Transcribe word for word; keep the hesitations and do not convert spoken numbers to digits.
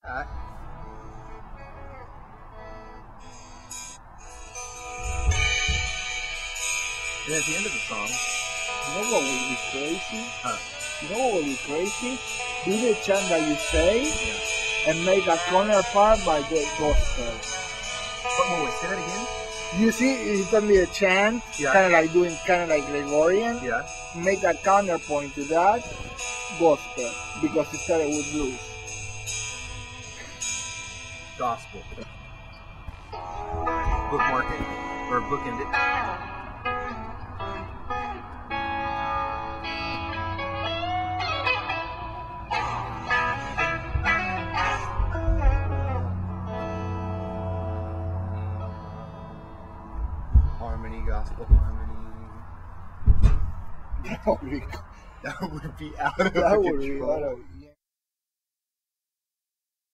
Alright. And at the end of the song, You know what would be crazy? huh? You know what would be crazy? Do the chant that you say Yeah. and make a counterpart by the gospel. What more? Wait, say that again? You see, it's gonna be a chant, Yeah. kind of like doing kind of like Gregorian. Yeah. Make a counterpoint to that gospel because it started with blues. Gospel. Bookmark it or bookend it. Harmony, gospel harmony. That would be, That would be out of that would be control. out of